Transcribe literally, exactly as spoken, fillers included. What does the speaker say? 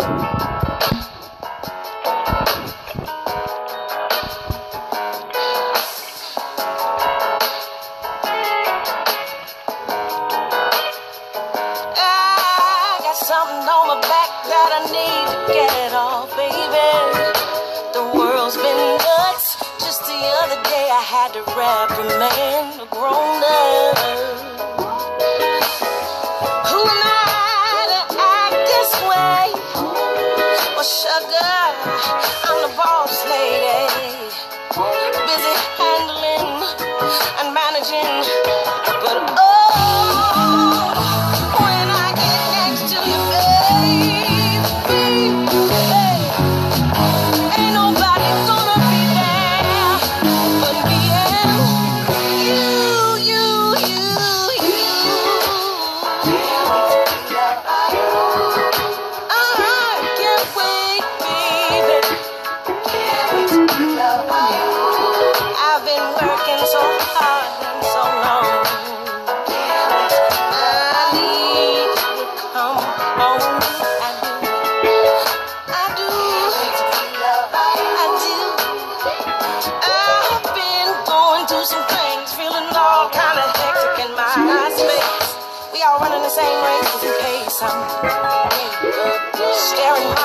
Something on my back that I need to get off, baby. The world's been nuts. Just the other day I had to reprimand a grown up. Who am I to act this way? Well, sugar, I'm the boss lady, busy handling and managing, but oh, I've been working so hard and so long. I need to come home. I do, I do, I do. I've been going through some things, feeling all kind of hectic in my space. We all running the same race, just in case I'm staring.